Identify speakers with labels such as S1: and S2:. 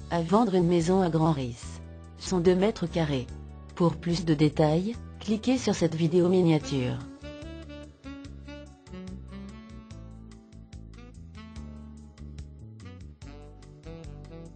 S1: À vendre une maison à Grand-Ris. Son 2 mètres carrés. Pour plus de détails, cliquez sur cette vidéo miniature.